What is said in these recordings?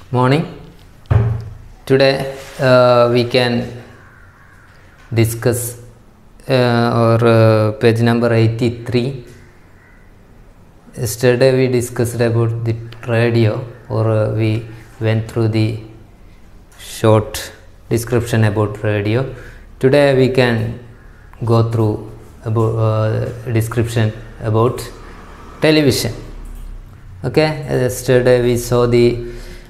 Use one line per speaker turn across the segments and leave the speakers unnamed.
Morning. Today we can discuss page number 83. Yesterday we discussed about the radio, or we went through the short description about radio. Today we can go through about description about television. Okay, yesterday we saw the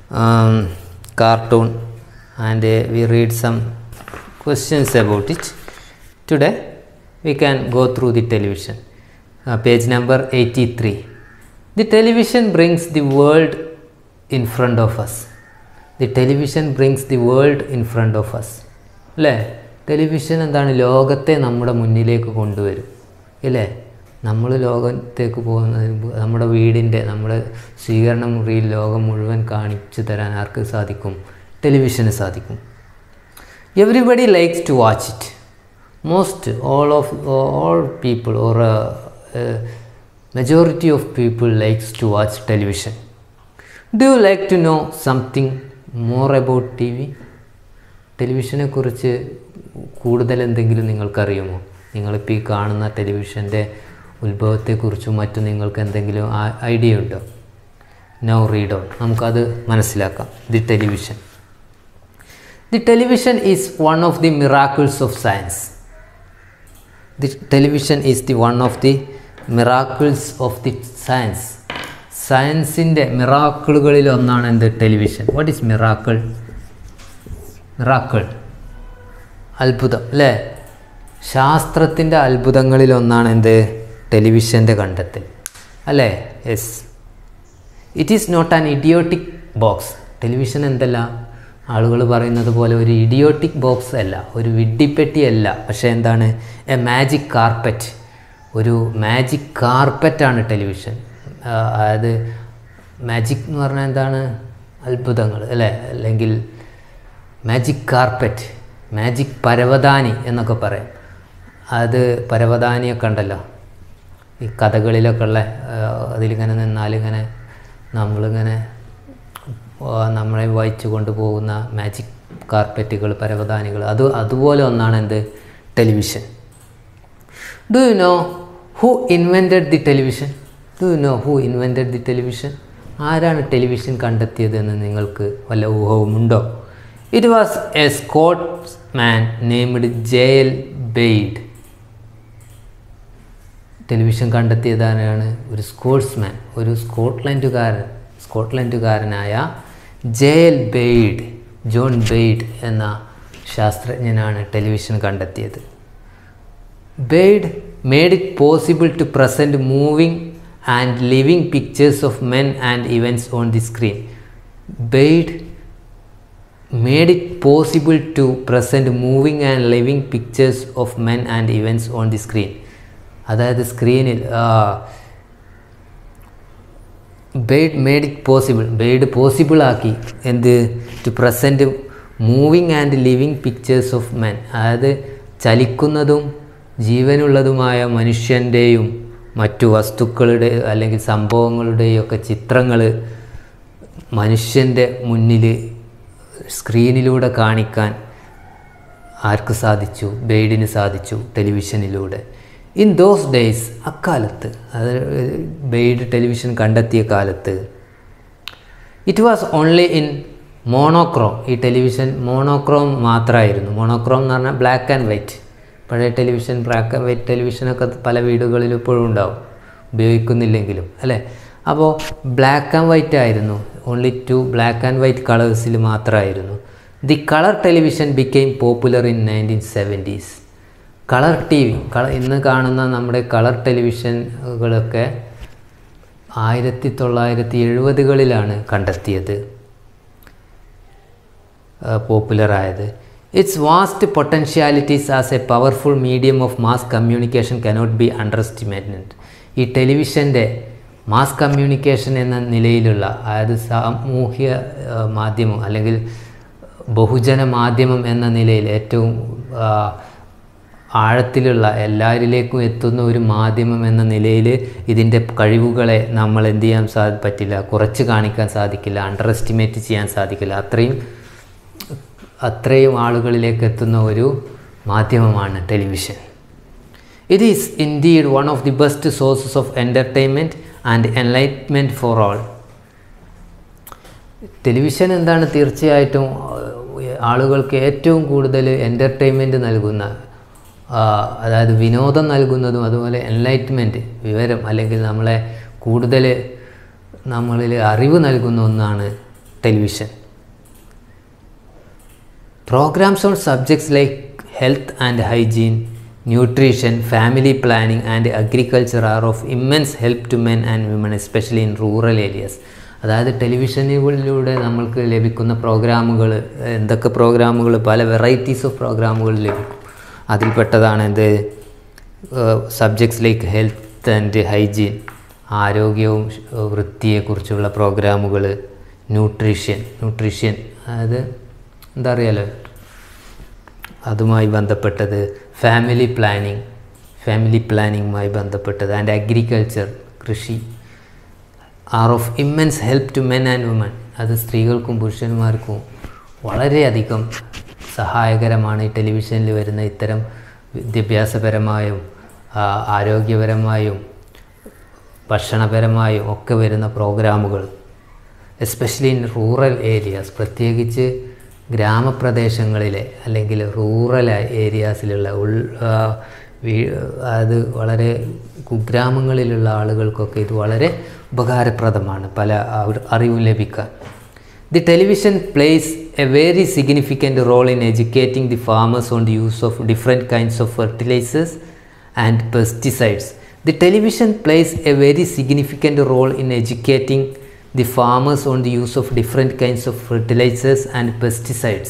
cartoon and we read some questions about it. Today we can go through the television. Page number 83. The television brings the world in front of us. The television brings the world in front of us. അല്ലേ? Television എന്താണ്? ലോകത്തെ നമ്മുടെ മുന്നിലേക്ക് കൊണ്ടുവരും. ഇല്ലേ? നമ്മൾ ലോകത്തേക്ക് പോകുന്നതിന് നമ്മുടെ വീടിൻ്റെ, നമ്മുടെ സ്വീകരണ മുറിയിൽ ലോകം മുഴുവൻ കാണിച്ചു തരാൻ ആർക്ക് സാധിക്കും? ടെലിവിഷന് സാധിക്കും. Everybody likes to watch it. Most all people, or majority of people likes to watch television. Do you like to know something more about TV? ടെലിവിഷനെ കുറിച്ച് കൂടുതൽ എന്തെങ്കിലും നിങ്ങൾക്കറിയുമോ? നിങ്ങളിപ്പോൾ ഈ കാണുന്ന ടെലിവിഷൻ്റെ ഉത്ഭവത്തെക്കുറിച്ചും മറ്റും നിങ്ങൾക്ക് എന്തെങ്കിലും ഐഡിയ ഉണ്ടോ? Now read on. നമുക്കത് മനസ്സിലാക്കാം. The television. The television is one of the miracles of science. The television is the one of the miracles of the science. സയൻസിൻ്റെ മിറാക്കിളുകളിൽ ഒന്നാണ് എന്ത്? Television. What is miracle? Miracle, അത്ഭുതം അല്ലേ? ശാസ്ത്രത്തിൻ്റെ അത്ഭുതങ്ങളിൽ ഒന്നാണ് എന്ത്? ടെലിവിഷൻ്റെ കണ്ടെത്തൽ അല്ലേ? Yes. It is not an idiotic box. Television എന്തല്ല, ആളുകൾ പറയുന്നത് പോലെ ഒരു ഇഡിയോട്ടിക് ബോക്സ് അല്ല, ഒരു വിഡ്ഢിപ്പെട്ടി അല്ല. പക്ഷേ എന്താണ്? A magic carpet. ഒരു മാജിക് കാർപ്പറ്റാണ് ടെലിവിഷൻ. അതായത് മാജിക് എന്ന് പറഞ്ഞാൽ എന്താണ്? അത്ഭുതങ്ങൾ അല്ലേ? അല്ലെങ്കിൽ മാജിക് കാർപ്പറ്റ്, മാജിക് പരവതാനി എന്നൊക്കെ പറയും. അത് പരവതാനിയൊക്കെ ഉണ്ടല്ലോ ഈ കഥകളിലൊക്കെ ഉള്ള, അതിലിങ്ങനെ നിന്നാലിങ്ങനെ നമ്മളിങ്ങനെ നമ്മളെ വഹിച്ചു കൊണ്ടുപോകുന്ന മാജിക് കാർപ്പറ്റുകൾ, പരവതാനികൾ, അതുപോലെ ഒന്നാണ് എന്ത്? Television. Do you know who invented the television? Do you know who invented the television? ആരാണ് ടെലിവിഷൻ കണ്ടെത്തിയതെന്ന് നിങ്ങൾക്ക് വല്ല ഊഹവുമുണ്ടോ? It was a Scotsman named J L Baird. ടെലിവിഷൻ കണ്ടെത്തിയതാണ് ഒരു സ്കോട്ട്സ്മാൻ, ഒരു സ്കോട്ട്ലൻഡുകാരനായ ജെയിൽ ബെയ്ഡ്, ജോൺ ബെയ്ഡ് എന്ന ശാസ്ത്രജ്ഞനാണ് ടെലിവിഷൻ കണ്ടെത്തിയത്. Baird made it possible to present moving and living pictures of men and events on the screen. Baird made it possible to present moving and living pictures of men and events on the screen. അതായത് സ്ക്രീനിൽ Baird made it possible, Baird possible ആക്കി എന്ത്? To present moving and living pictures of men. അതായത് ചലിക്കുന്നതും ജീവനുള്ളതുമായ മനുഷ്യൻ്റെയും മറ്റു വസ്തുക്കളുടെ അല്ലെങ്കിൽ സംഭവങ്ങളുടെയും ഒക്കെ ചിത്രങ്ങൾ മനുഷ്യൻ്റെ മുന്നിൽ സ്ക്രീനിലൂടെ കാണിക്കാൻ ആർക്ക് സാധിച്ചു? ബെയ്ഡിന് സാധിച്ചു, ടെലിവിഷനിലൂടെ. ഇൻ ദോസ് ഡേയ്സ്, അക്കാലത്ത്, അത് ബെയ്ഡ് ടെലിവിഷൻ കണ്ടെത്തിയ കാലത്ത്, it was only in monochrome. ഈ ടെലിവിഷൻ മോണോക്രോം മാത്രമായിരുന്നു. മോണോക്രോം എന്ന് പറഞ്ഞാൽ ബ്ലാക്ക് ആൻഡ് വൈറ്റ്. പഴയ ടെലിവിഷൻ ബ്ലാക്ക് ആൻഡ് വൈറ്റ് ടെലിവിഷനൊക്കെ പല വീടുകളിലും ഇപ്പോഴും ഉണ്ടാവും, ഉപയോഗിക്കുന്നില്ലെങ്കിലും അല്ലേ? അപ്പോൾ ബ്ലാക്ക് ആൻഡ് വൈറ്റ് ആയിരുന്നു. ഓൺലി 2 ബ്ലാക്ക് ആൻഡ് വൈറ്റ് കളേഴ്സിൽ മാത്രമായിരുന്നു. The colour television became popular in 1970s. Colour T V, ഇന്ന് കാണുന്ന നമ്മുടെ കളർ ടെലിവിഷനുകളൊക്കെ 1970കളിലാണ് കണ്ടെത്തിയത്, പോപ്പുലറായത്. Its vast potentialities as a powerful medium of mass communication cannot be underestimated. ഈ ടെലിവിഷൻ്റെ മാസ് കമ്മ്യൂണിക്കേഷൻ എന്ന നിലയിലുള്ള, അതായത് സാമൂഹ്യ മാധ്യമം അല്ലെങ്കിൽ ബഹുജന മാധ്യമം എന്ന നിലയിൽ ഏറ്റവും ആഴത്തിലുള്ള എല്ലാവരിലേക്കും എത്തുന്ന ഒരു മാധ്യമം എന്ന നിലയിൽ ഇതിൻ്റെ കഴിവുകളെ നമ്മൾ എന്ത് ചെയ്യാൻ പറ്റില്ല, കുറച്ച് കാണിക്കാൻ സാധിക്കില്ല, അണ്ടർ എസ്റ്റിമേറ്റ് ചെയ്യാൻ സാധിക്കില്ല. അത്രയും ആളുകളിലേക്ക് എത്തുന്ന ഒരു മാധ്യമമാണ് television. It is indeed one of the best sources of entertainment and enlightenment for all. Television എന്താണ്? തീർച്ചയായിട്ടും ആളുകൾക്ക് ഏറ്റവും കൂടുതൽ എൻ്റർടൈൻമെൻറ്റ് നൽകുന്ന, അതായത് വിനോദം നൽകുന്നതും അതുപോലെ എൻലൈറ്റ്മെൻറ്റ്, വിവരം അല്ലെങ്കിൽ നമ്മളെ കൂടുതൽ നമ്മളിൽ അറിവ് നൽകുന്ന ഒന്നാണ് television. Programs on subjects like health and hygiene, nutrition, family planning and agriculture are of immense help to men and women, especially in rural areas. അതായത് ടെലിവിഷനുകളിലൂടെ നമ്മൾക്ക് ലഭിക്കുന്ന പ്രോഗ്രാമുകൾ, എന്തൊക്കെ പ്രോഗ്രാമുകൾ, പല വെറൈറ്റീസ് ഓഫ് പ്രോഗ്രാമുകൾ ലഭിക്കും. അതിൽപ്പെട്ടതാണ് subjects like health and hygiene, ആരോഗ്യവും വൃത്തിയെക്കുറിച്ചുള്ള പ്രോഗ്രാമുകൾ, ന്യൂട്രീഷൻ അതായത് എന്താ അറിയാലോ അതുമായി ബന്ധപ്പെട്ടത്, ഫാമിലി പ്ലാനിങ്ങുമായി ബന്ധപ്പെട്ടത്, ആൻഡ് അഗ്രികൾച്ചർ കൃഷി are of immense help to men and woman. അത് സ്ത്രീകൾക്കും പുരുഷന്മാർക്കും വളരെയധികം സഹായകരമാണ് ഈ ടെലിവിഷനിൽ വരുന്ന ഇത്തരം വിദ്യാഭ്യാസപരമായും ആരോഗ്യപരമായും ഭക്ഷണപരമായും ഒക്കെ വരുന്ന പ്രോഗ്രാമുകൾ. എസ്പെഷ്യലി ഇൻ റൂറൽ ഏരിയാസ്, പ്രത്യേകിച്ച് ഗ്രാമപ്രദേശങ്ങളിലെ അല്ലെങ്കിൽ റൂറൽ ഏരിയാസിലുള്ള അത് വളരെ കുഗ്രാമങ്ങളിലുള്ള ആളുകൾക്കൊക്കെ ഇത് വളരെ ഉപകാരപ്രദമാണ്, പല അറിവും ലഭിക്കാൻ. The television plays a very significant role in educating the farmers on the use of different kinds of fertilizers and pesticides. The television plays a very significant role in educating the farmers on the use of different kinds of fertilizers and pesticides.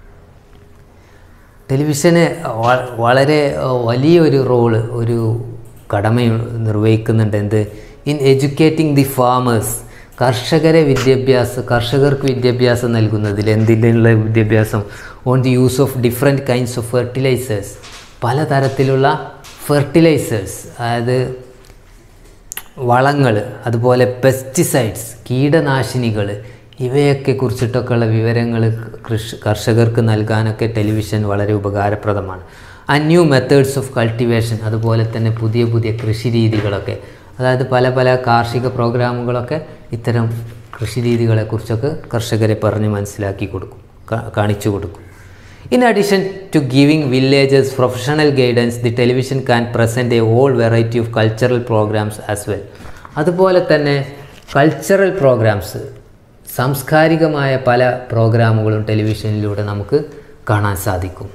ടെലിവിഷന് വളരെ വലിയൊരു റോള്, ഒരു കടമ നിർവഹിക്കുന്നുണ്ട്. In educating the farmers, കർഷകർക്ക് വിദ്യാഭ്യാസം നൽകുന്നതിൽ. എന്തിനുള്ള വിദ്യാഭ്യാസം? On the use of different kinds of fertilizers, പലതരത്തിലുള്ള ഫെർട്ടിലൈസേഴ്സ്, അതായത് വളങ്ങൾ, അതുപോലെ പെസ്റ്റിസൈഡ്സ്, കീടനാശിനികൾ, ഇവയൊക്കെ കുറിച്ചിട്ടൊക്കെയുള്ള വിവരങ്ങൾ കർഷകർക്ക് നൽകാനൊക്കെ ടെലിവിഷൻ വളരെ ഉപകാരപ്രദമാണ്. And new methods of cultivation, അതുപോലെ തന്നെ പുതിയ കൃഷി രീതികളൊക്കെ, അതായത് പല കാർഷിക പ്രോഗ്രാമുകളൊക്കെ ഇത്തരം കൃഷി രീതികളെക്കുറിച്ചൊക്കെ കർഷകരെ പറഞ്ഞ് മനസ്സിലാക്കി കൊടുക്കും, കാണിച്ചു കൊടുക്കും. In addition to giving villagers professional guidance, the television can present a whole variety of cultural programs as well. അതുപോലെ തന്നെ കൾച്ചറൽ പ്രോഗ്രാംസ്, സാംസ്കാരികമായ പല പ്രോഗ്രാമുകളും ടെലിവിഷനിലൂടെ നമുക്ക് കാണാൻ സാധിക്കും.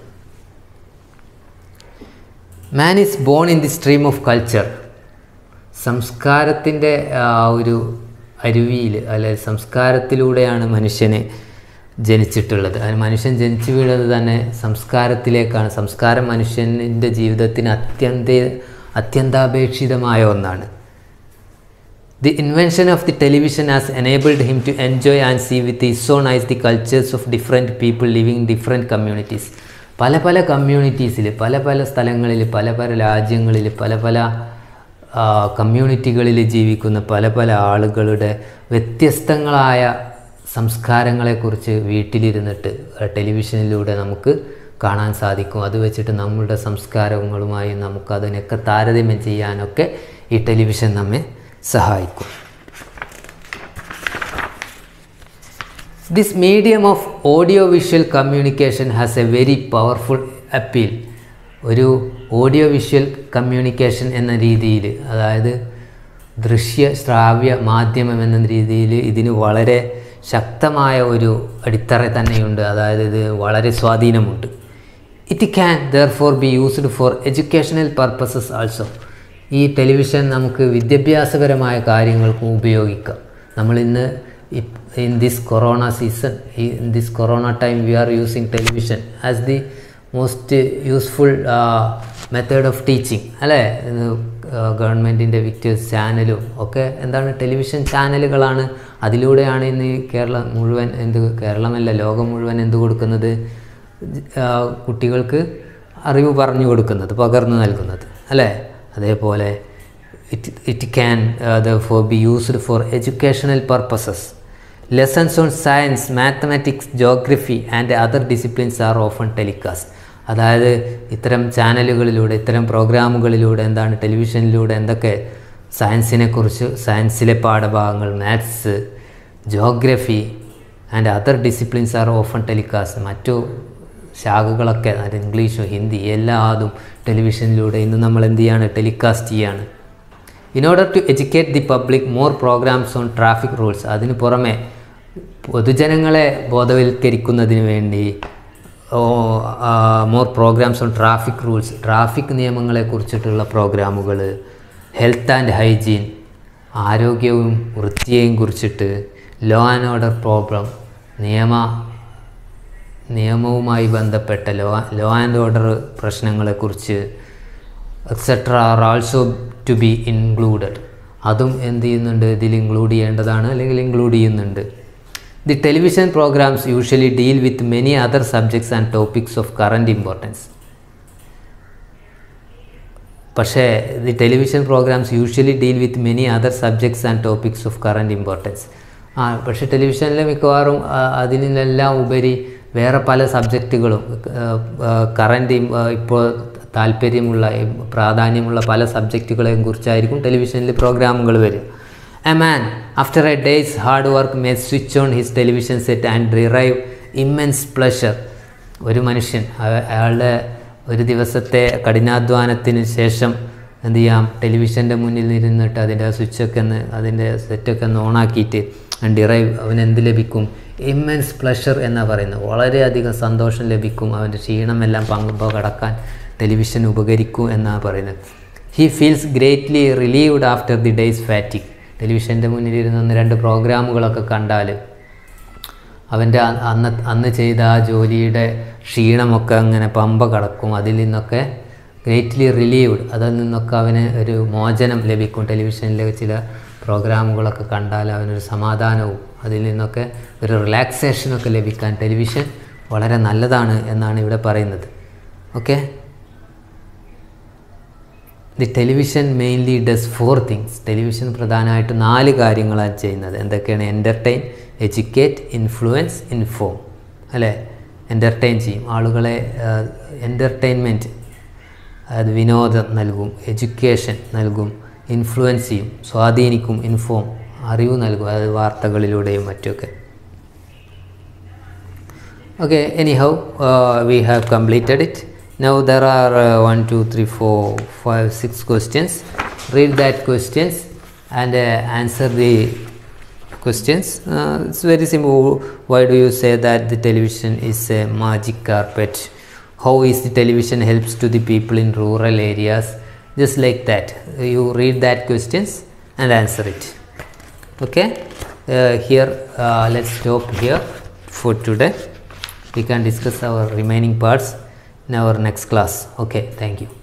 Man is born in the stream of culture. സംസ്കാരത്തിൻ്റെ ഒരു അരുവിയിൽ അല്ലെങ്കിൽ സംസ്കാരത്തിലൂടെയാണ് മനുഷ്യനെ ജനിച്ചിട്ടുള്ളത്. അതിന് മനുഷ്യൻ ജനിച്ചു വീഴുന്നത് തന്നെ സംസ്കാരത്തിലേക്കാണ്. സംസ്കാരം മനുഷ്യൻ്റെ ജീവിതത്തിന് അത്യന്താപേക്ഷിതമായ ഒന്നാണ്. The invention of the television has enabled him to enjoy and see with his own eyes the cultures of different people living different communities. പല കമ്മ്യൂണിറ്റീസിൽ, പല സ്ഥലങ്ങളിൽ, പല രാജ്യങ്ങളിൽ, പല കമ്മ്യൂണിറ്റികളിൽ ജീവിക്കുന്ന പല ആളുകളുടെ വ്യത്യസ്തങ്ങളായ സംസ്കാരങ്ങളെക്കുറിച്ച് വീട്ടിലിരുന്നിട്ട് ടെലിവിഷനിലൂടെ നമുക്ക് കാണാൻ സാധിക്കും. അത് വെച്ചിട്ട് നമ്മളുടെ സംസ്കാരങ്ങളുമായി നമുക്കതിനൊക്കെ താരതമ്യം ചെയ്യാനൊക്കെ ഈ ടെലിവിഷൻ നമ്മെ സഹായിക്കും. This medium of audio visual communication has a very powerful appeal. ഒരു ഓഡിയോ വിഷ്വൽ കമ്മ്യൂണിക്കേഷൻ എന്ന രീതിയിൽ, അതായത് ദൃശ്യ ശ്രാവ്യ മാധ്യമം എന്ന രീതിയിൽ ഇതിന് വളരെ ശക്തമായ ഒരു അടിത്തറ തന്നെയുണ്ട്. അതായത് ഇത് വളരെ സ്വാധീനമുണ്ട്. It can therefore be used for educational purposes also. ഈ ടെലിവിഷൻ നമുക്ക് വിദ്യാഭ്യാസപരമായ കാര്യങ്ങൾക്കും ഉപയോഗിക്കാം. നമ്മളിന്ന് in this corona season, in this corona time, we are using television as the most useful method of teaching. അല്ലേ? ഗവൺമെൻറ്റിൻ്റെ വിക്ടേഴ്സ് ചാനലും ഒക്കെ എന്താണ്, ടെലിവിഷൻ ചാനലുകളാണ്. അതിലൂടെയാണ് ഇന്ന് കേരളം മുഴുവൻ ലോകം മുഴുവൻ എന്ത് കൊടുക്കുന്നത്, കുട്ടികൾക്ക് അറിവ് പറഞ്ഞു കൊടുക്കുന്നത്, പകർന്നു നൽകുന്നത് അല്ലേ. അതേപോലെ it can therefore be used for educational purposes. Lessons on science, mathematics, geography and other disciplines are often telecast. അതായത് ഇത്തരം ചാനലുകളിലൂടെ, ഇത്തരം പ്രോഗ്രാമുകളിലൂടെ, എന്താണ് ടെലിവിഷനിലൂടെ എന്തൊക്കെ സയൻസിനെക്കുറിച്ച്, സയൻസിലെ പാഠഭാഗങ്ങൾ, maths, geography and other disciplines are often telecast. മറ്റു ശാഖകളൊക്കെ, അത് ഇംഗ്ലീഷും ഹിന്ദി എല്ലാതും ടെലിവിഷനിലൂടെ ഇന്ന് നമ്മൾ എന്ത് ചെയ്യാണ്, ടെലികാസ്റ്റ് ചെയ്യാണ്. In order to educate the public more programmes on traffic rules. അതിന് പുറമെ പൊതുജനങ്ങളെ ബോധവൽക്കരിക്കുന്നതിന് വേണ്ടി more programmes on traffic rules, traffic നിയമങ്ങളെക്കുറിച്ചിട്ടുള്ള പ്രോഗ്രാമുകൾ, ഹെൽത്ത് ആൻഡ് ഹൈജീൻ, ആരോഗ്യവും വൃത്തിയെയും കുറിച്ചിട്ട്, ലോ ആൻഡ് ഓർഡർ പ്രോബ്ലം, നിയമവുമായി ബന്ധപ്പെട്ട ലോ ആൻഡ് ഓർഡർ പ്രശ്നങ്ങളെക്കുറിച്ച് etcetera are also to be included. അതും എന്ത് ചെയ്യുന്നുണ്ട്, ഇതിൽ ഇൻക്ലൂഡ് ചെയ്യേണ്ടതാണ്, അല്ലെങ്കിൽ ഇൻക്ലൂഡ് ചെയ്യുന്നുണ്ട്. The television programmes usually deal with many other subjects and topics of current importance. പക്ഷേ the television programmes usually deal with many other subjects and topics of current importance. പക്ഷേ ടെലിവിഷനിൽ മിക്കവാറും അതിനെല്ലാം ഉപരി വേറെ പല സബ്ജക്റ്റുകളും, കറൻറ്റ് ഇപ്പോൾ താല്പര്യമുള്ള, പ്രാധാന്യമുള്ള പല സബ്ജക്റ്റുകളെയും കുറിച്ചായിരിക്കും ടെലിവിഷനിൽ പ്രോഗ്രാമുകൾ വരിക. A man after a day's hard work may switch on his television set and derive immense pleasure. ഒരു മനുഷ്യൻ അയാളുടെ ഒരു ദിവസത്തെ കഠിനാധ്വാനത്തിന് ശേഷം എന്ത് ചെയ്യാം, ടെലിവിഷൻ്റെ മുന്നിൽ ഇരുന്നിട്ട് അതിൻ്റെ സ്വിച്ചൊക്കെ ഒന്ന്, അതിൻ്റെ സെറ്റൊക്കെ ഒന്ന് ഓണാക്കിയിട്ട് ഡിറൈവ്, അവനെന്ത് ലഭിക്കും, ഇമ്മെൻസ് പ്ലഷർ എന്നാണ് പറയുന്നത്. വളരെയധികം സന്തോഷം ലഭിക്കും, അവൻ്റെ ക്ഷീണമെല്ലാം കടക്കാൻ ടെലിവിഷൻ ഉപകരിക്കും എന്നാണ് പറയുന്നത്. He feels greatly relieved after the day's fatigue. ടെലിവിഷൻ്റെ മുന്നിലിരുന്ന് 1-2 പ്രോഗ്രാമുകളൊക്കെ കണ്ടാൽ അവൻ്റെ അന്ന് ചെയ്ത ആ ജോലിയുടെ ക്ഷീണമൊക്കെ അങ്ങനെ കടക്കും. അതിൽ നിന്നൊക്കെ ഗ്രേറ്റ്ലി റിലീവ്ഡ്, അതിൽ നിന്നൊക്കെ അവന് ഒരു മോചനം ലഭിക്കും. ടെലിവിഷനിലെ ചില പ്രോഗ്രാമുകളൊക്കെ കണ്ടാൽ അവനൊരു സമാധാനവും അതിൽ നിന്നൊക്കെ ഒരു റിലാക്സേഷനൊക്കെ ലഭിക്കാൻ ടെലിവിഷൻ വളരെ നല്ലതാണ് എന്നാണ് ഇവിടെ പറയുന്നത്. Okay, the television mainly does 4 things. Television പ്രധാനമായിട്ട് 4 കാര്യങ്ങളാണ് ചെയ്യുന്നത്. എന്തൊക്കെയാണ്? Entertain, educate, influence, inform. അല്ലേ, എൻ്റർടൈൻ ചെയ്യും ആളുകളെ, എൻ്റർടൈൻമെൻറ്റ്, അത് വിനോദം നൽകും, എഡ്യൂക്കേഷൻ നൽകും, ഇൻഫ്ലുവൻസ് ചെയ്യും, സ്വാധീനിക്കും, ഇൻഫോം അറിവ് നൽകും, അത് വാർത്തകളിലൂടെയും മറ്റുമൊക്കെ. Okay, anyhow we have completed it. Now there are 1, 2, 3, 4, 5, 6 questions. Read that questions and answer the questions. It's very simple. Why do you say that the television is a magic carpet? How is the television helps to the people in rural areas? Just like that. You read that questions and answer it. Okay. Here let's stop here for today. We can discuss our remaining parts in our next class. Okay, thank you.